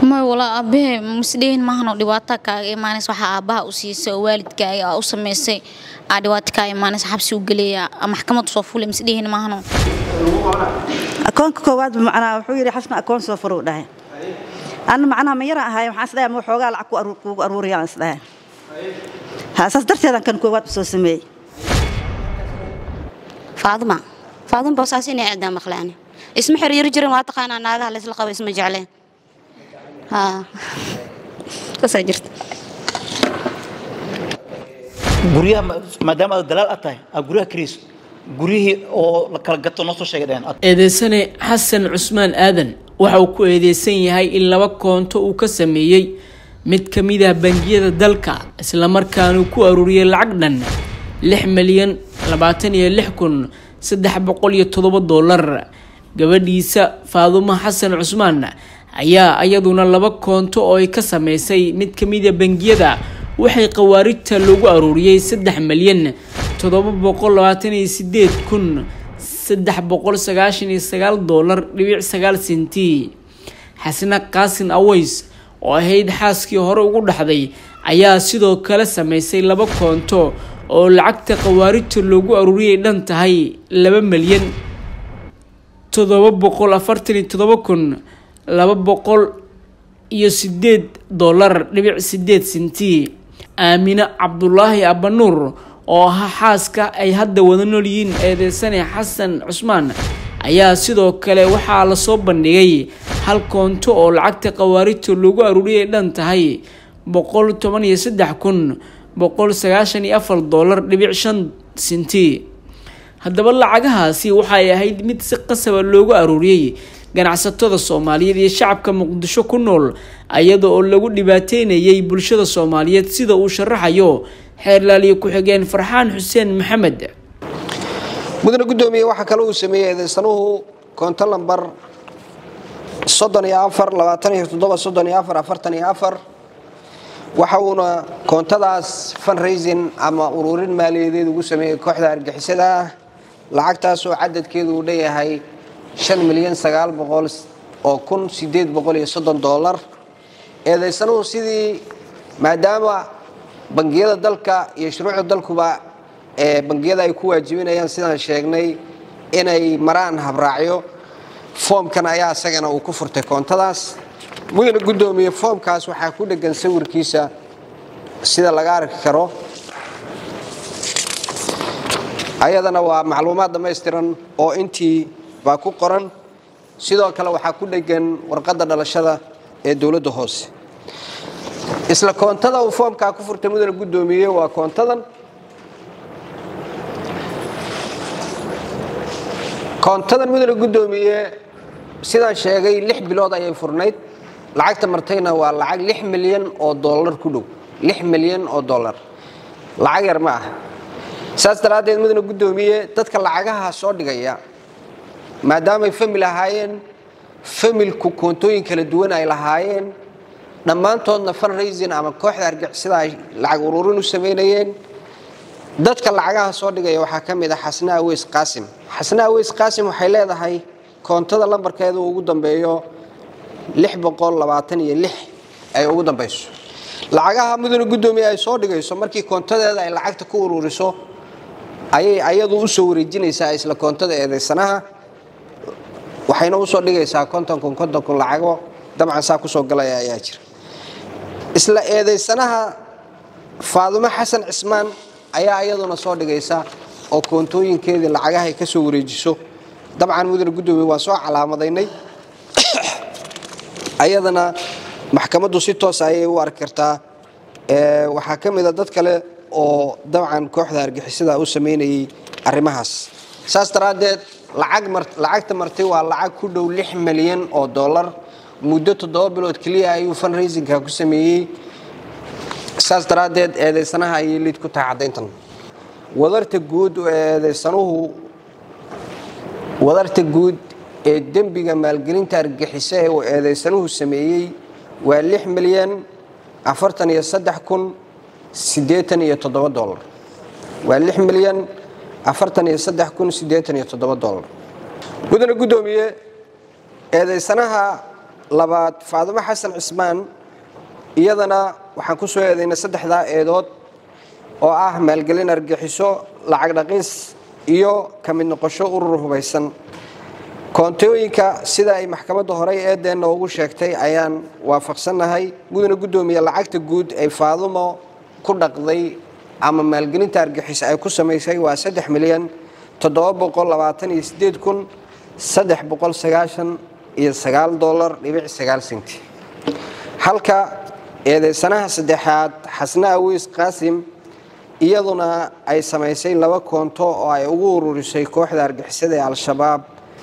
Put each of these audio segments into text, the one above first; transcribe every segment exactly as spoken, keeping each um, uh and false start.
ما ولا أبيه مسدين ما هنو دواتك إيمان صح أباه وسيس والد كاي أو سميسي عدواتك إيمان حبس وقليا محكمة صفول مسدين ما هنو أكون كواد معنا وحيري حسنا أكون صفرو ده أنا معنا ميرا هاي حسنا مو حوجا لعكو أرو أرو ريان سده هاساس درتي هذا كان كواد بسوسمي فاطمة فاطمة بوساسين عندها مخلاني اسم حرير جري ما تقانا ناقة ليس لقب اسم جعلين ها تسجلت guryaha maadaama aad dalaal atahay guryaha Chris guriyihii oo la kala gato noo soo sheegeen eedeysane Xasan Cusmaan Aadan waxa uu ku eedeysan yahay in laba koonto uu ka sameeyay mid kamid ah bangiyada dalka isla markaana uu ku ururiyay lacag dhan lix milyan labaatan iyo lix kun saddex boqol iyo toddoba dollar gabadhiisa Faadumo Xasan Cusmaan ayaa ayaduna laba koonto oo ay ka sameysay mid kamid ah bangiyada waxay qawaaridta lagu ururiyay saddex milyan toddoba boqol labaatan iyo siddeed kun saddex boqol sagaashan iyo sagaal dollar dhibic sagaal senti Xasna Qaasin Aways oo ahayd xaaskii hore ugu dhaxday ayaa sidoo kale sameysay laba koonto oo lacagta qawaaridta lagu ururiyay dhan tahay laba milyan toddoba boqol afartan iyo toddoba kun laba boqol iyo siddeed dollar dhibic siddeed senti Aamina Cabdullaahi Abanuur oo ah xaaska ay hadda wada nool yihiin eedeysane Xasan Cusmaan ayaa sidoo kale waxaa la soo bandhigay hal koonto oo lacagta qawaaridta lagu ururiyay dhan tahay boqol toban iyo saddex kun boqol sagaashan iyo afar dollar dhibic shan senti haddaba lacagahaasi waxay ahayd mid si qasab ah loogu ururiyay ganacsatada Soomaaliyeed iyo shacabka Muqdisho ku nool ayada oo lagu dhibaateynayay bulshada Soomaaliyeed sida uu sharaxayo xeerlaaliye ku xigeen Farxaan Xuseen Maxamed mudane gudoomiye waxa kale uu sameeyay sanuhu koonto lambar soddon iyo afar labaatan iyo toddoba soddon iyo afar afartan iyo afar waxa uuna koontadaas fundraising ama ururin maaliyadeed ugu sameeyay kooxda argixisada lacagtaas oo cadadkeedu uu leeyahay shan milyan sagaal boqol oo kun siddeed boqol iyo soddon dollar eedeysanuhu sidii maadaama bangiyada dalka iyo shuruucda dalkuba ee bangiyada ay ku waajibinayaan sidaan sheegnay inay maraan habraacyo foomkan ayaa asagana uu ku furtay koontadaas mudane gudoomiye foomkaas waxaa ku dhagan sawirkiisa sida laga arki karo ayadana waa macluumaad dhameystiran oo intii baa ku qoran sidoo kale waxa ku dhagan warqadda dhalashada ee dawladda hoose isla koontada uu foomka ku furtay mudane gudoomiye waa koontadan koontadan mudane gudoomiye sidaan sheegay lix bilood ayay furnayd lacagta martayna waa lacag lix milyan oo dollar ku dhow lix milyan oo dollar lacag yar ma ah saas daraadeed mudane gudoomiye dadka lacagaha soo dhigaya maadaama ay family ahaayeen familku koontooyin kala duwan ay lahaayeen dhammaantoodna fundraising ama kooxda argixisada ay lacag ururin u sameeyeen dadka lacagaha soo dhigaya waxa kamid ah Xasna Aways Qaasim Xasna Aways Qaasim waxay leedahay koontada lambarkeedu ugu dambeeyo lix boqol labaatan iyo lix ay ugu dambayso lacagaha mudane gudoomiye ay soo dhigayso markii koontadeeda ay lacagta ku ururiso ayay ayadu u soo wareejinaysaa isla koontada eedeysanaha waxayna u soo dhigaysaa konton kun konton kun lacago dabcan saa ku soo galaya ayaa jira isla eedeysanaha Faadumo Xasan Cusmaan ayaa ayaduna soo dhigaysa oo koontooyinkeedii lacagaha ay ka soo wareejiso dabcan mudane gudoomiye waa soo calaamadaynay ayadana maxkamaddu si toos ah ayay u arki kartaa ee waxa kamid ah dad kale oo dabcan kooxda argixisada u sameeyay arrimahaas saas daraadeed lacag lacagta martay waa lacag ku dhow lix milyan oo dollar muddo toddoba bilood kaliya ayuu fundraising-ka ku sameeyay saas daraadeed eedeysanaha ay lid ku tahay cadeyntan wadarta guud ee eedeysanuhu wadarta guud ee dambiga maalgelinta argixisada ee eedeysanuhu sameeyay waa lix milyan afartan iyo saddex kun siddeetan iyo toddoba dollar waa lix milyan afartan iyo saddex kun siddeetan iyo toddoba dollar mudane gudoomiye eedeysanaha labaad Faadimo Xasan Cismaan iyadana waxaan ku soo eedaynay saddexda eedood oo ah maalgelin argaxiso lacag dhaqis iyo kamid noqosho urur hubaysan koontooyinka sida ay maxkamadda hore eedeena ugu sheegtay ayaan waafaqsanahay gudana gudoomiye lacagta guud ay Faadimo ku dhaqday ama maalgelinta argaxiso ay ku sameysay waa saddex milyan toddoba boqol labaatan iyo siddeed kun saddex boqol sagaashan iyo sagaal dollar dhibic sagaal senti halka eedeysanaha saddexaad Xasna Awiis Qaasim iyaduna ay sameysay laba koonto oo ay ugu ururisay kooxda argixisada ee Al-Shabaab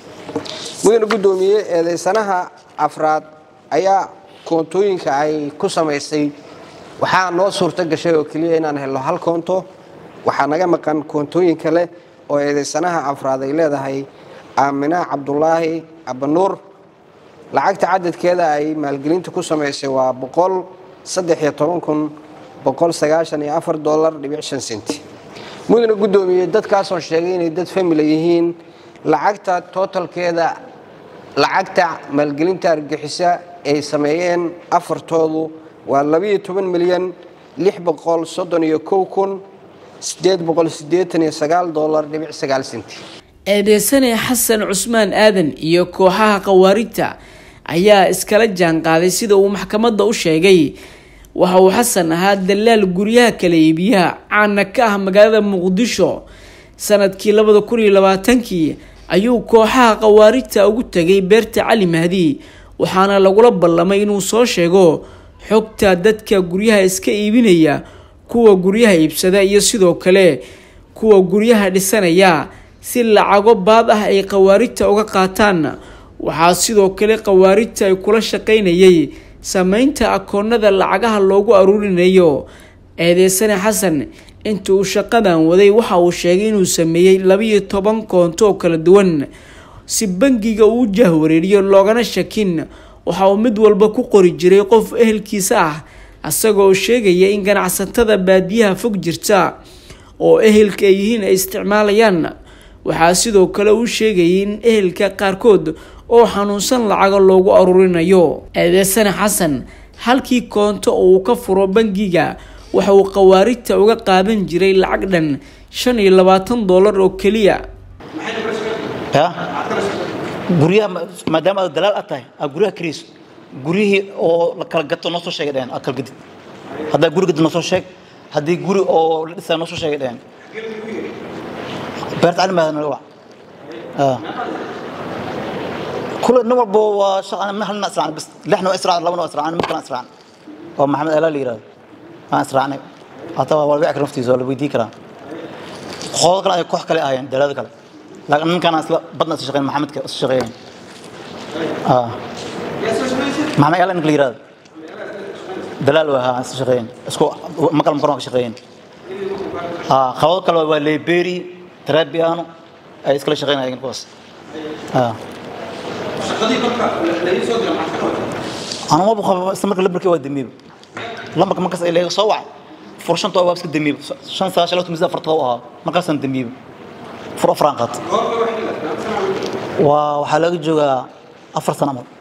gudana gudoomiye eedeysanaha afraad ayaa koontooyinka ay ku sameysay waxaa noo suurta gashay oo kaliya inaan helo hal koonto waxaa naga maqan koontooyin kale oo eedeysanaha afraad ay leedahay Aamina Cabdullaahi Abanuur lacagta cadadkeeda ay maalgelinta ku sameysay waa boqol saddex iyo toban kun boqol sagaashan iyo afar dollar dhibic shan senti mudana gudoomiye dadkaas oo sheegay inay dad family yihiin lacagta totalkeeda lacagta maalgelinta argixisa ay sameeyeen afartoodu waa laba iyo toban milyan lix boqol soddon iyo kow kun siddeed boqol siddeetan iyo sagaal dollar dhibic sagaal senti eedeysane Xasan Cusmaan Aadan iyo kooxaha qawaaridta ayaa iskala jaan qaaday sida uu maxkamadda u sheegay waxa uu Xasan ahaa dalaal guryaha kala iibiyaha caana ka ah magaalada Muqdisho sanadkii laba kun iyo labaatan ayuu kooxaha qawaaridta ugu tagay beerta Cali Mahdi waxaana lagula ballamay inuu soo sheego xogta dadka guryaha iska iibinaya kuwa guryaha iibsada iyo sidoo kale kuwa guryaha dhisanaya si lacago baad ah ay qawaaridta uga qaataan waxaa sidoo kale qawaaridta ay kula shaqeynayay sameynta akoonada lacagaha loogu aruurinayo eedeysane Xasan inta uu shaqadan waday waxa uu sheegay inuu sameeyay laba iyo toban koonto oo kala duwan si bangiga uu jahwareeriyo loogana shakin waxa uu mid walba ku qori jiray qof ehelkiisa ah asagoo sheegaya in ganacsatada baadiyaha fog jirta oo ehelka ay yihiin ay isticmaalayaan waxaa sidoo kale uu sheegay in ehelka qaarkood oo xanuunsan lacag loogu aruurinayo eedeysane Xasan halkii koonto uu ka furo bangiga waxa uu qawaaridta uga qaadan jiray lacag dhan shan iyo labaatan dollar oo kaliya ya guriyaha maadaama dalaal atahay guriyaha kiriis guriyihii oo la kala gato noo soo sheegay dheen akal gadid hadda guri gadid noo soo sheeg haddii guri oo la dhisay noo soo sheegay dheen beerta Cali Mahdi waa ah كل نمر بو شغل ما حنا أسرعنا بس لحنا أسرع لونا أسرعنا ممكن أسرعنا هو محمد ألا ليرا ما أسرعنا أتوا ولا بيعك رفتي زول بيدي كلا خالق لا يكح كلا آيان دلالة كلا لكن ممكن أصلا بدنا تشغل محمد كشغلين آه محمد ألا نقليرا دلالة ها شغلين اسكو مكان مكان شغلين آه خالق كلا ولا بيري تربيانو أي اسكلا شغلين أيين بس آه أنا ما بخاف استمر لبركي ودميب لما كمان كسر إليه صوع فرشان طواب سك دميب شان ساعة لو تمزح فرطوها ما كسر دميب فر فرانقط وحلاق جوا أفر سنة مر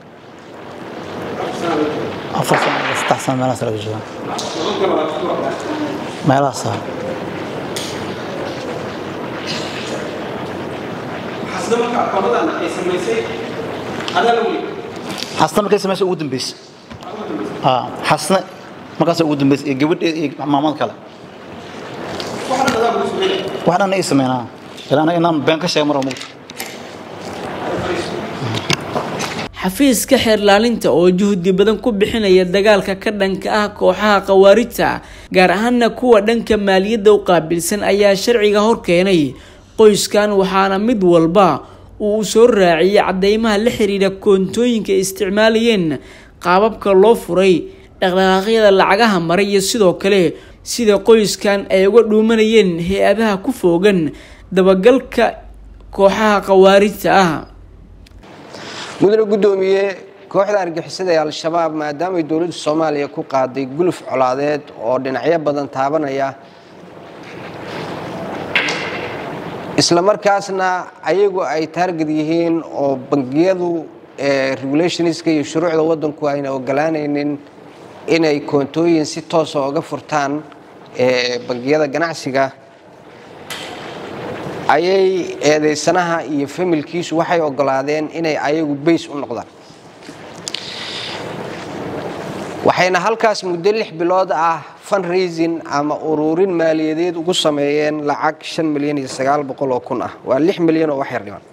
أفر سنة استحسن ما نسرق جوا ما لا صار حسنا ما كعبنا أنا اسمه يسي هذا لولي حسنا ما كيسمى سعود بس آه حسنا ما كان سعود بس جبت مامان كلا واحد أنا اسمه أنا أنا أنا بنك شيء مرة موت xafiiska xeerlaalinta oo juhdi badan ku bixinaya dagaalka ka dhanka ah kooxaha qawaaridta gaar ahaan kuwa dhanka maaliyadda u qaabilsan ayaa sharciga hor keenay qoyskan waxaana mid walba uu soo raaciyay cadeymaha la xiriira koontooyinka isticmaalayeen qaababka loo furay dhaqdhaqaaqyada lacagaha maray iyo sidoo kale sida qoyskan ay uga dhuumanayeen hay-adaha ku foogan dabagalka kooxaha qawaaridta ah mudane gudoomiye kooxda argixisada ee Al-Shabaab maadaama dawladda Soomaaliya ku qaaday guluf colaadeed oo dhinacyo badan taabanaya isla markaasna ayagu ay target yihiin oo bangiyadu regulationska iyo shuruucda waddanku ayna ogolaanaynin inay koontooyin si toos ah uga furtaan bangiyada ganacsiga ayay eedeysanaha iyo familkiisu waxay ogolaadeen inay ayagu base u noqdaan waxayna halkaas muddo lix bilood ah fundraising ama ururin maaliyadeed ugu sameeyeen lacag shan milyan iyo sagaal boqol oo kun ah waa lix milyan oo wax yar dhiman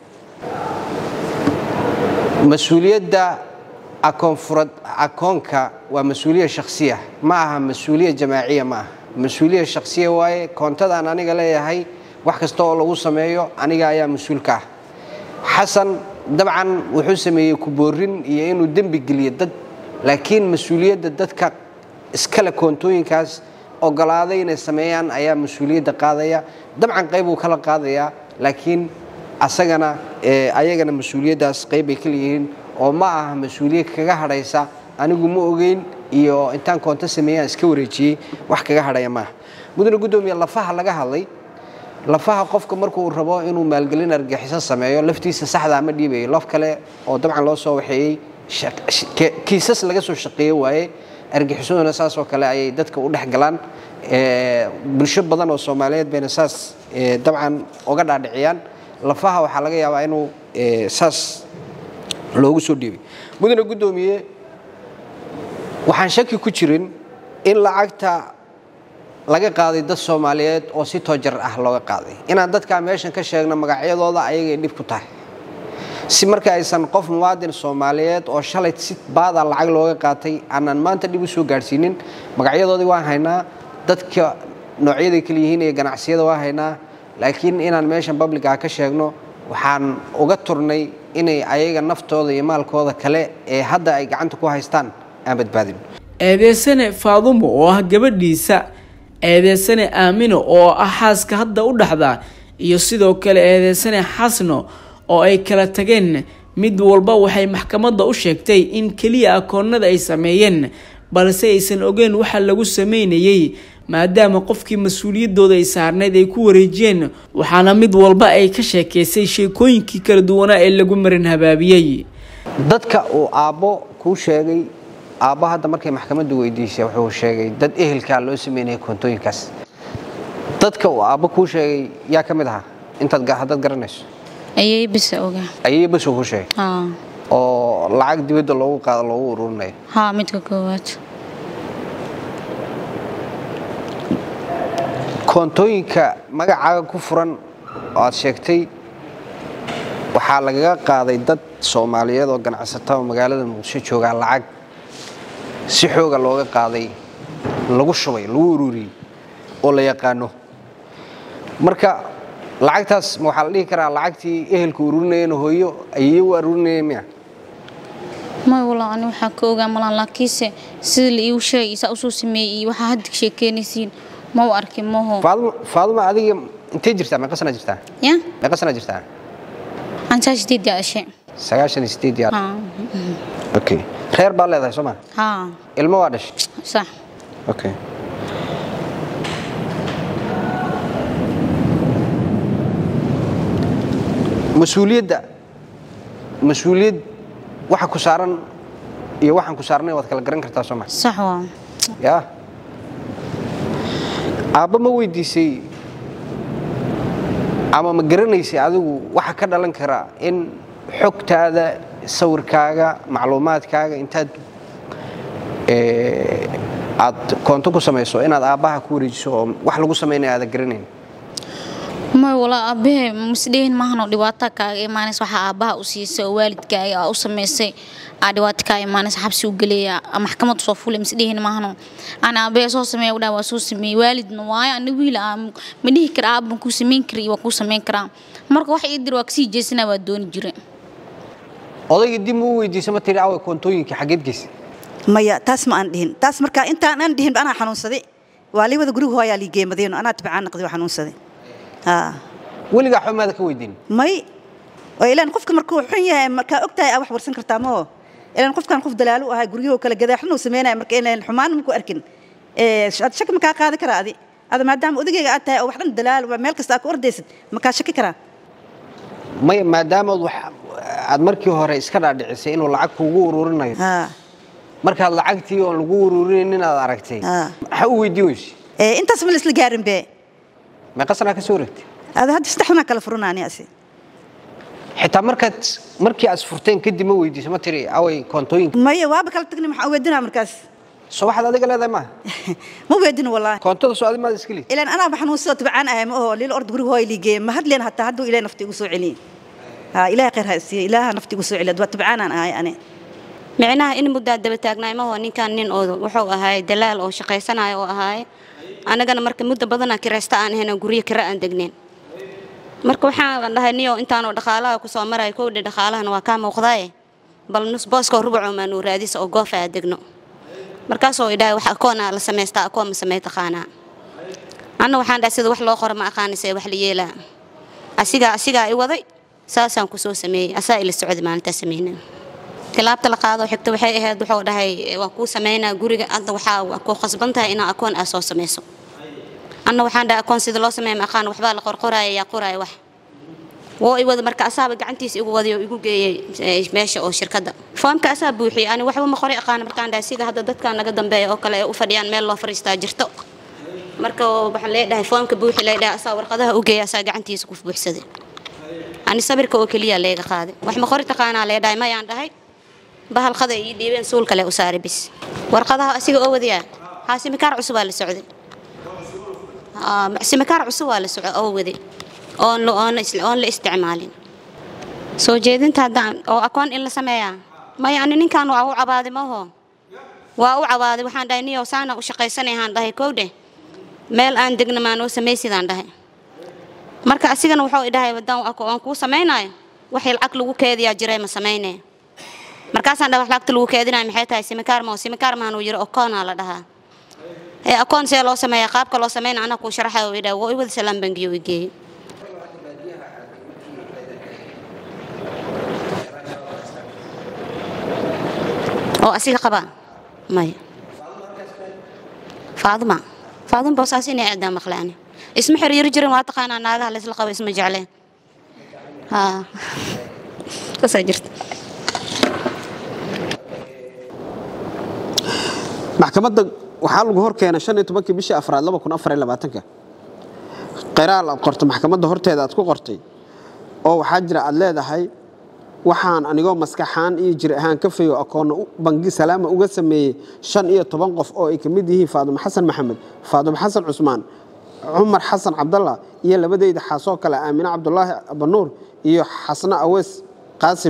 mas'uuliyadda akoon furad akoonka waa mas'uuliyad shakhsiya ma aha mas'uuliyad jamaaciya ma aha mas'uuliyad shakhsiya waaye koontadan aniga leeyahay wax kasta oo lagu sameeyo aniga ayaa mas'uulka ah xasan dabcan wuxuu sameeyay ku boorin iyo inuu dambi geliyo dad laakiin mas'uuliyadda dadka iskala koontooyinkaas ogolaaday inay sameeyaan ayaa mas'uuliyadda qaadaya dabcan qayb uu kala qaadaya laakiin asagana ayagana mas'uuliyaddaas qayb ay kala yihiin oo ma aha mas'uuliyad kaga hadhaysa anigu ma ogeyn iyo intaan koonto sameeyaan iska wareejiyay wax kaga hadhaya ma mudane gudoomiye lafaha laga hadlay lafaha qofka markuu rabo inuu maalgelin argaxiso sameeyo laftiisa saxda ma dhiibayo laf kale oo dabcan loo soo waxeeyay kiisas laga soo shaqeeyay waaye argixisoduna saas oo kale ayay dadka u dhex galaan ee bulsho badan oo Soomaaliyeed bayna saas dabcan uga dhaadhiciyaan lafaha waxa laga yaabaa inuu saas loogu soo dhiibay mudane gudoomiye waxaan shaki ku jirin in lacagta laga qaaday dad Soomaaliyeed oo si toojar ah looga qaaday inaan dadka meeshan ka sheegno magacyadooda ayaga dib ku tahay si marka aysan qof muwaadin Soomaaliyeed oo shalay si baad ah lacag looga qaatay aanan maanta dib u soo gaarsiinin magacyadoodii waan haynaa dadka noocyada kala yihiin ee ganacsiyada waan haynaa laakiin inaan meeshan public ah ka sheegno waxaan uga turnay inay ayaga naftooda iyo maalkooda kale ee hadda ay gacanta ku haystaan aan badbaadin eedeysane Faadumo oo ah gabadhiisa eedeysane Aamino oo ah xaaska hadda u dhaxda iyo sidoo kale eedeysane Xasno oo ay kala tageen mid walba waxay maxkamadda u sheegtay in kaliya akoonada ay sameeyeen balse aysan ogeyn waxa lagu sameeyay maadaama qofkii mas'uuliyadooda ay saarneed ay ku wareejiyeen waxaana mid walba ay ka sheekeysay sheekooyinkii kala duwan ee lagu marin habaabiyay dadka uu aabo ku sheegay aaba hadda markay maxkamaddu weydiisay wuxuu sheegay dad ehelka loo sameeyay koontooyinkaas dadka uu aabo ku sheegay yaa kamid ah intaad hadad garanayso ayay bis oga ayay bis ugu sheegay ha oo lacag dibadda loogu qaado loogu ururinayo ha midka koowaad koontooyinka magacaaga ku furan oo aad sheegtay waxaa lagaga qaaday dad Soomaaliyeed oo ganacsatada magaalada Muqdisho jooga lacag si xooga looga qaaday lagu shubay lagu ururiyay oo la yaqaano marka lacagtaas waxa la dhihi karaa lacagtii ehelku ururinayeen hooyo ayay u ururinayeen miya ma wala aan waxa ka ogaa malan laakiinse sida la ii sheegay isa u soo sameeyay waxa hadda sheekeynaysiin ma u arki maho Faadumo Faadumo adiga intee jirtaa ma qasana jirtaa ya ma qasana jirtaa aan taashdii daashay sagaashan iyo sideed yaar ha okay reer baa leedahay Soomaa ha ilmo waa dhashay sax okay mas'uuliyadda mas'uuliyad waxa ku saaran iyo waxaan ku saarnay waad kala garan kartaa Soomaa sax waa ya aaba ma weydiisay ama ma garanaysay adigu waxa ka dhalan kara in xogtaada sawirkaaga macluumaadkaaga intaad ee aad koonto ku sameeyso inaad aabaha ku wareejiso wax lagu sameeyay aad garanayn ma wala abe musliin ma hano dhibaato ka iimaanaysa waxa aabaha u siisay waalidkaaga u sameysay adwaad ka iimaanaysa xabsi u galiya maxkamad soo fulay musliin ma hano ana abe soo sameeyay wada waa soo sameeyay waalidna waa aan wiil aan ma dhihi kara aab ku sameyn kari waa ku sameyn kara marka wax ii dir waa kasi jeesina waa doon jiray odayga dib uu weydiisay ma tiri aw koontooyinka xageed geysay maya taas ma aan dhihin taas marka intaan aan dhihin ana xanuunsaday waa liwada guriga hooyaa li geemadeen ana tabcaan naqdi xanuunsaday ها weliga xumaada ka weydiin may oo ilaan qofka markuu xun yahay marka ogtahay wax warsan kartaa ma ilaan qofkan qof dalaalo ah guriga kala gadaxno sameeyay marka ilaan xumaan ma ku arkin ee shaki ma ka qaadi karaa adi ada maadaama odagayga aad tahay oo wax dhan dalaal waa meel kasta ku ordaysid ma ka shaki karaa may maadaama wax aad markii hore iska dhaadhicisay inuu lacag kugu ururinayo ها markaad lacagtii oo lagu ururinin aad aragtay waxa uu weydiiyay ee intaas ma isla gaarin be ma qasana ka soo ragtay هذا هاد استحنا كلا فرناني أسي xitaa markaad markii aad furteen kadib ma weydiisay ma tiri away koontooyinka ما هي وابك تقني مح ودنا مركز soo waxaad adiga leedahay ma مو ودنا والله koontada soo adiga ma iskili إلى أنا بحنو صوت بعان أهم هو ليل أرض جرو هاي اللي جيم ما هاد لين حتى هادو إلى نفتي وسوع علين ها إلى غير هالسي إلى نفتي وسوع علين دوت بعان أنا هاي أنا معناها إن مدة دبتاعنا ما هو نكان نين أو وحوا هاي دلال أو شقي سنة أو هاي أنا جانا مركب مدة بدنا كرستان هنا جوري كرا عندنا مركب حنا لها نيو أنت أنا دخلها كسر مرة يكون دخلها أنا وكام وخذاي بل نص باس كربع من وراديس أو قافة عندنا مركز هو إذا وحكونا لسميت أكون مسميت خانة أنا وحنا داسيد وح الآخر ما أخاني سي وح ليلا أسيجا أسيجا أيوضي ساسا كسو سمي أسائل السعود ما أنت سمينا كلابت لقاضي وحكت وحي هاد وحو دهي وكو سمينا غوري أنت وحا وكو خصبنتها إن أكون أساس سميسو أنا وحان دا أكون سيد الله سمي مقان وحبا لقرقراي يا قراي وح وو إيواد مركا أسابق عنتيس إيواد يقول جي ماشي أو شركة فهم كأساب بوحي أنا وحبا مخوري أقان مركان دا سيغا هذا داد كان لقدم باي أو كلا أفريان ميل الله فريستا جرتو مركا بحال لي دا فهم كبوحي لي دا أسا ورقدها أوجي أساق عنتيس كوف بوحسدي أنا صبر كوكليا لي قادي وح مخوري تقانا لي دا ما ياندهي بهال قضاء يديبين سول كله أساري بس ورقدها أسيق أوديا هاسي مكار عصبة للسعودي آه سمكار عصبة للسعودي أودي أون لو أون أون لاستعمالين سو جيدين تهدان أو أكون إلا سمايا ما يعني نين كانوا أو عبادي ما هو وأو عبادي وحان دايني وسانا وشقي سنة هان ده كودة ميل أن دقنا ما نو سميسي دان ده مركا أسيقنا وحو إدهاي ودان أكو أنكو سمينا وحي العقل وكيدي يا جري ما سمينا markaasaan dhawax laagta lagu keedinay maxay tahay simikaar ma simikaar ma uu yiri akoon la dhahaa ee akoon see loo sameeyaa qaabka loo sameeyay ana ku sharaxay oo idhaa way wada salaam bangiyo igey oo asiga qaba may faadma faadma boosaasina aada maqlaani isma xiriir jirin waa taqaanaa naagaha la isla qabo isma jecleen ha ka sajirta maxkamadda waxaa lagu hor keenay shan iyo tobankii bishii afraad laba kun afar iyo labaatanka qiraal aad qortay maxkamadda horteeda aad ku qortay oo waxaa jira aad leedahay waxaan anigoo maskaxaan iyo jir ahaan ka fayo akoon bangi salaama uga sameeyay shan iyo toban qof oo ay kamid yihiin Faadimo Xasan Maxamed Faadimo Xasan Cusmaan Umar Xasan Cabdalla iyo labadayda xaasoo kale Aamina Cabdullaahi Abanuur iyo Xasna Awees Qaasim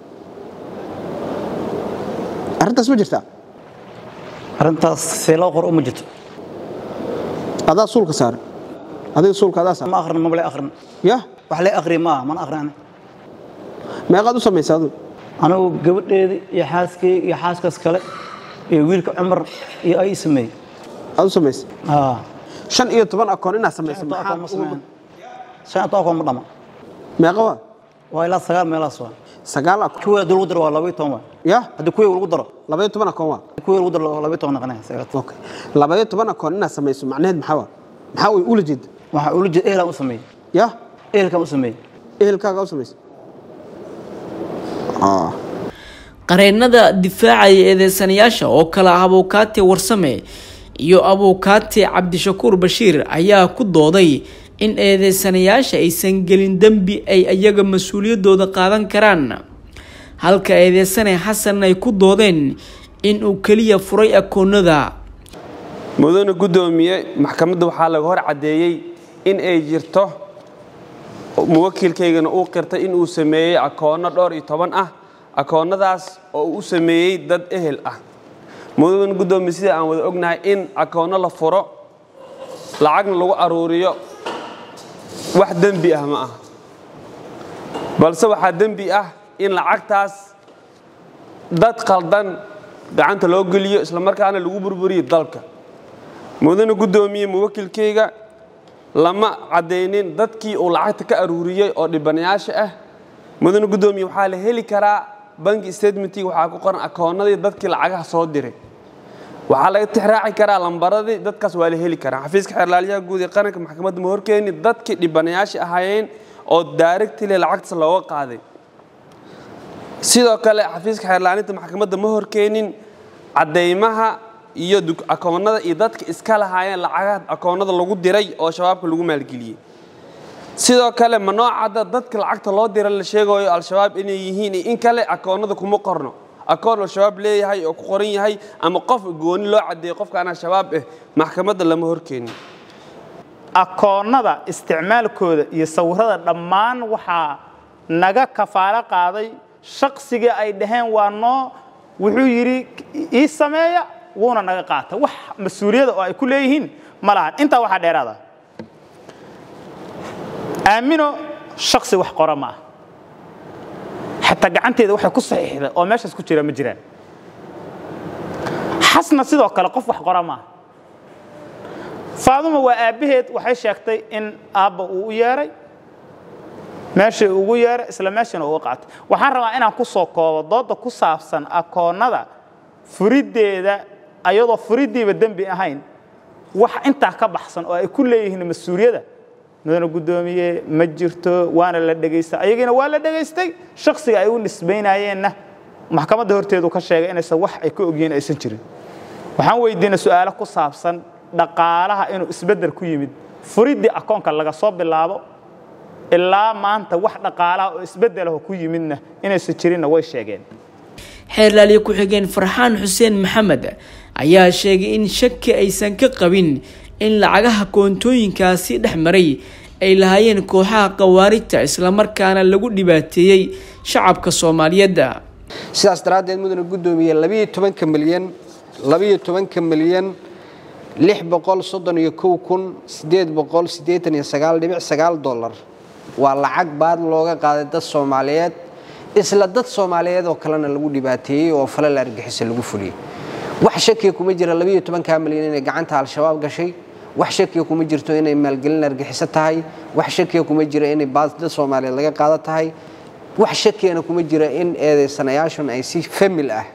arrintaas ma jirtaa arrintaas see loo qor uma jirto adaa suulka saaran adiga suulka adaa saaran ma akhrin ma bale akhrin ya wax la akhri ma man akhrin meeqaad u samaysaa adigu anigu gabadheedii iyo xaaskii iyo xaaskaas kale iyo wiilka Umar iyo ay sameey aad u samaysay ah shan iyo toban akoon inaad samaysay maxaa ma sameeyay shan akoon ma dhama meeqa waa waa ilaa sagaal meelaas waa sagaal akoon kuwa lagu daro waa laba iyo toban waa ya hadii kuwa lagu daro laba iyo toban akoon waa kuwa lagu daro laba iyo toban qanaa sagaal okay laba iyo toban akoon inaad samayso macnaheed maxaa waa maxaa way ula jeed waxa ula jeed eelaan u sameeyay ya eelkan u sameeyay eelkaaga u samaysay ah qareennada difaacaya eedeysanayaasha oo kala ah Abukaate Warsame iyo Abukaate Cabdishakuur Bashiir ayaa ku dooday in eedeysanayaasha aysan gelin dambi ay ayaga mas'uuliyadooda qaadan karaan halka eedeysanay Xasan ay ku doodeen in uu kaliya furay akoonada mudane gudoomiye maxkamadda waxaa laga hor cadeeyay in ay jirto muwakkilkaygana uu qirtay in uu sameeyay akoono dhowr iyo toban ah akoonadaas oo uu sameeyay dad ehel ah mudane gudoomiye sida aan wada ognahay in akoono la furo lacagna lagu aruuriyo wax dambi ah ma ah balse waxa dambi ah in lacagtaas dad qaldan gacanta loo geliyo isla markaana lagu burburiyo dalka mudane gudoomiye muwakkilkayga lama cadeynin dadkii uu lacagta ka aruuriyay oo dhibanayaasha ah mudane gudoomiye waxa la heli karaa bank statement waxa ku qoran akoonadii dadkii lacagaha soo diray waxa laga tixraaci karaa lambaradii dadkaas waa la heli karaa xafiiska xeerlaaliyaha guud ee qaranka maxkamadda ma horkeeni dadkii dhibanayaasha ahaayeen oo directly lacagta looga qaaday sidoo kale xafiiska xeerlaaninta maxkamadda ma horkeenin cadeymaha iyo akoonada iyo dadka iska lahaayeen lacagaha akoonada lagu diray oo shabaabka lagu maalgeliyay sidoo kale ma noocada dadka lacagta loo diray la sheegayo al-shabaab inay yihiin in kale akoonada kuma qorno akoon al-shabaab leeyahay oo ku qoran yahay ama qof gooni loo cadeeyo qofka ana shabaab ah maxkamadda lama horkeenin akoonada isticmaalkooda iyo sawirada dhammaan waxa naga kafaala qaaday shaqsiga ay dhaheen waa noo wuxuu yiri ii sameeya wuuna naga qaata wax mas'uuliyada oo ay ku leeyihiin malahan inta waxa dheeraada aamino shaqsi wax qora ma حتى gacanteeda waxa ku saxiixday oo meeshaas ku jira ma jiraan xasna sidoo kale qof wax qora ma faaduma waa aabaheed waxay sheegtay in aabba uu yeeray meesha ugu yeeray isla meeshana uu qaatay waxaan rabaa inaan ku soo koobo dooda ku saabsan akoonada furideeda ayadoo furidiiba dambi ahayn wax inta ka baxsan oo ay ku leeyihiin mas'uuliyada mudana gudoomiye ma jirto waana la dhageystay ayagina waa la dhageystay shaqsiga ay u nisbeynayeenna maxkamadda horteedu ka sheegay inaysan wax ay ka ogyiin aysan jirin waxaan weydiinay su'aalo ku saabsan dhaqaalaha inuu isbedel ku yimid furidii akoonka laga soo bilaabo ilaa maanta wax dhaqaalaha oo isbedel ku yimidna inaysan jirin way sheegeen xeerlaaliye ku xigeen Farxaan Xuseen Maxamed ayaa sheegay in shaki aysan ka qabin in lacagaha koontooyinkaasi dhexmaray ay lahaayeen kooxaha qawaarita isla markaana lagu dhibaateeyay shacabka Soomaaliyeed sidaas daraadeed mudane gudoomiye laba iyo toban milyan laba iyo toban milyan lix boqol soddon iyo kow kun sideed boqol siddeetan iyo sagaal dhibic sagaal dollar waa lacag baad looga qaaday dad Soomaaliyeed isla dad Soomaaliyeed oo kalena lagu dhibaateeyay oo falal argagixis lagu fuliyay wax shaki kuma jira laba iyo toban milyan inay gacanta al-shabaab gashay wax shaki kuma jirto inay maalgelin argagixis tahay wax shaki kuma jira inay baasda Soomaaliyeed laga qaado tahay wax shaki kuma jira in eedeysanayaashan ay si family ah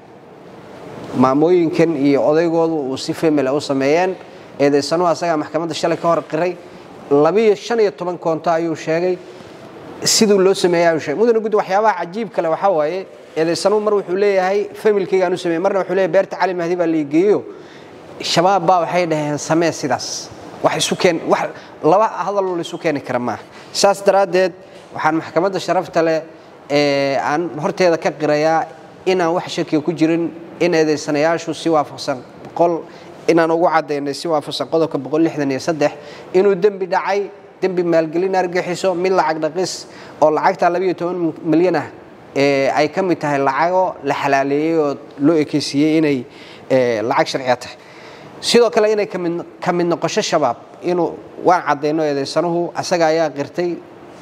maamooyinkan iyo odaygoodu uu si family ah u sameeyeen eedeysano asaga maxkamadda shalay ka hor qiray laba iyo shan iyo toban koonto ayuu sheegay sidoo loo sameeyay ayuu sheegay mudane gud waxyaabaha cajiib kale waxa waaye eedeysano mar wuxuu leeyahay family-kayga aanu sameeyay marna wuxuu leeyahay beerta Cali Mahdi baa la geeyo shabaab baa waxay dhaheen samee sidaas wax isu keen wax laba hadal loo isu keen kara ma saas daraadeed waxaan maxkamadda sharafta leh ee aan horteeda ka qirayaa inaan wax shaki ku jirin in eedeysanayaashu si waafaqsan boqol inaan ugu cadeynay si waafaqsan qodobka boqol lixdan iyo saddex inuu dambi dhacay dambi maalgelin argagixiso mid lacag dhaqis oo lacagta laba iyo toban milyan ah ee ay ka mid tahay lacago la xalaaleeyay oo loo ekeysiyay inay lacag sharci tahay sidoo kale inay ka mid noqosho shabaab inuu waan cadeyno eedeysanuhu asaga ayaa qirtay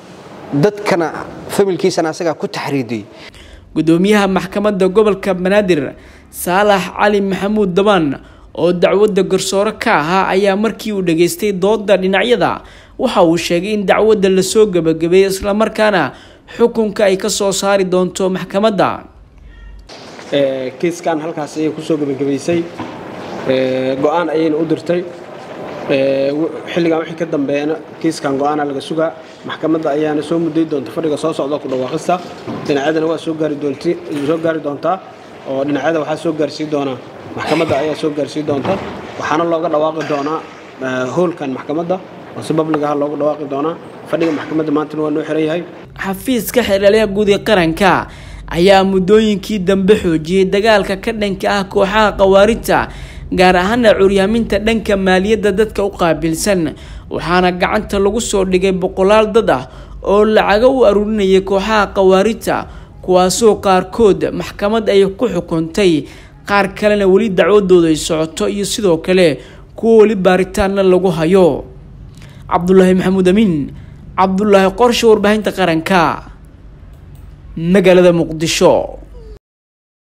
dadkana familkiisana asaga ku taxriiday gudoomiyaha maxkamadda gobolka Banaadir Saalax Cali Maxamuud Dabaan oo dacwadda garsoore ka ahaa ayaa markii uu dhageystay doodda dhinacyada waxa uu sheegay in dacwadda la soo gabagabeeyay isla markaana xukunka ay ka soo saari doonto maxkamadda ee kiiskan halkaas ay ku soo gabagabeysay ee go'aan ayayna u dirtay ee xilligan wixii ka dambeeyana kiiskan go'aan laga sugaa maxkamadda ayaana soo muday doonta fadhiga soo socda ku dhawaaqista dhinacyadana waa soo gaari doontii soo gaari doonta oo dhinacyada waxa soo gaarsiin doona maxkamadda ayaa soo gaarsiin doonta waxaana looga dhawaaqi doonaa hoolkan maxkamadda oo sababliga looga dhawaaqi doonaa fadhiga maxkamadda maanta waa noo xiran yahay xafiiska xeelaliya guud ee qaranka ayaa muddooyinkii dambe xoojiyay dagaalka ka dhanka ah kooxaha qawaarita gaar ahaan curyaaminta dhanka maaliyadda dadka u qaabilsan waxaana gacanta lagu soo dhigay boqolaal dad ah oo lacaga u aruurinayay kooxaha qawaarita kuwaasoo qaarkood maxkamad ay ku xukuntay qaar kalena wali dacwadooda ay socoto iyo sidoo kale kuwa wali baaritaanna lagu hayo Cabdullaahi Maxamuud Amiin Cabdullaahi Qorshe warbaahinta qaranka magaalada Muqdisho.